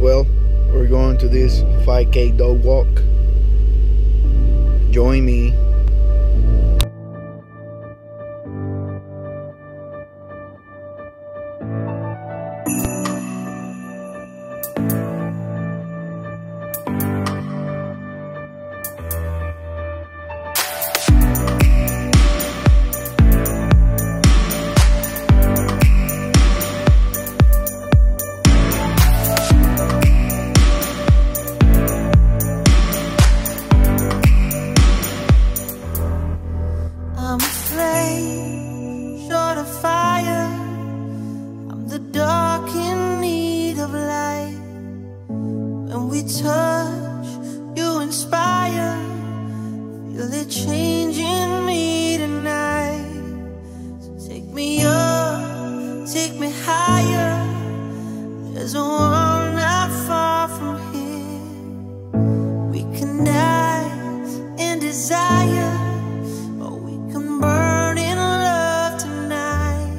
well, we're going to this 5K dog walk. Join me. I'm a flame, short of fire. I'm the dark in need of light. When we touch, you inspire. Feel it changing me tonight. So take me up, take me higher. There's a world not far from here. We can dance in desire. Burn in love tonight.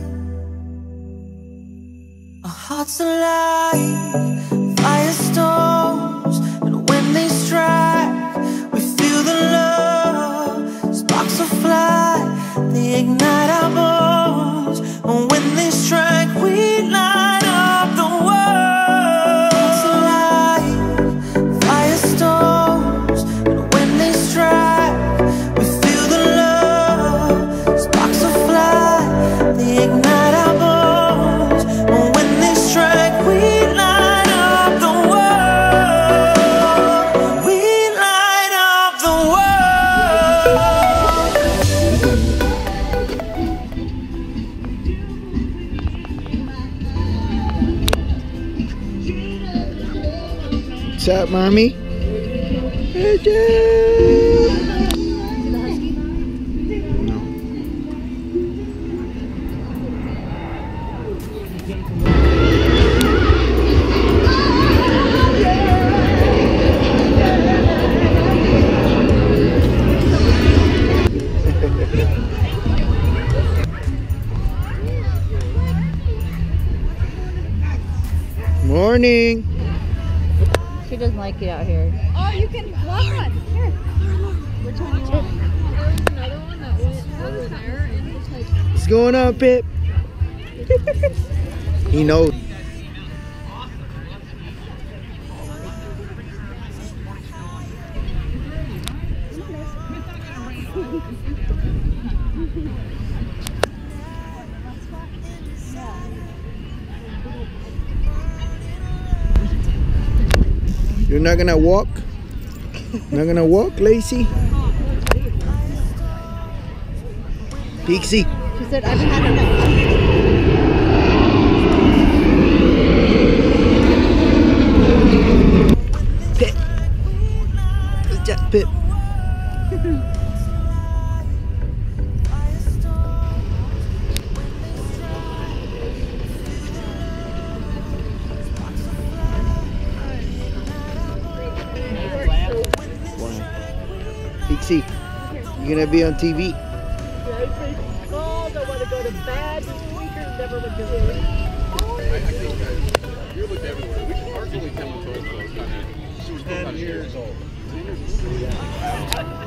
Our hearts alive, firestones, and when they strike, we feel the love. Sparks will fly, they ignite our bones, and when they strike, we light up the world. Hearts alive, firestones, and when they strike, we feel the love. Sparks will fly, they ignite our bones, and when they strike, we light up the world. We light up the What's up, mommy? Hey, morning. She doesn't like it out here. Oh, you can walk one. Here. Which one you want? There was another one that went over there and it's like... What's going on, Pip? He knows. You're not gonna walk? Not gonna walk, Lacey? Pixie. She said, I've had enough. Pip. What's that, Pip? Pixie, you're gonna be on TV. Yeah, everybody's called. I want to go to bed. Squeakers never went to bed. You're looked everywhere. We can partially come to us. She was 10 years old. 10 years old.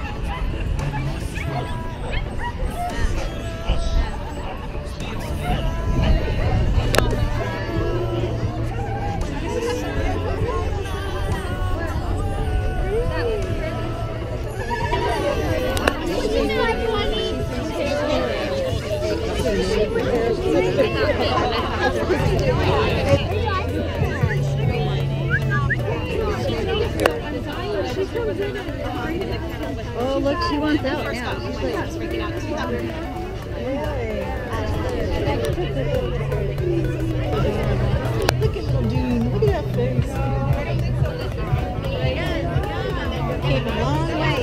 Oh, look, she wants out now. She's like, freaking out. Look at little dude. Look at that face. Came a long way.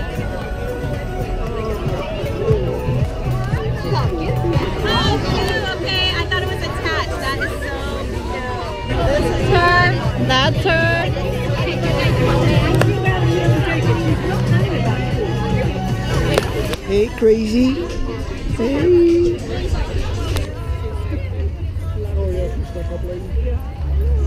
How cute! that's her. Hey, crazy. Hey.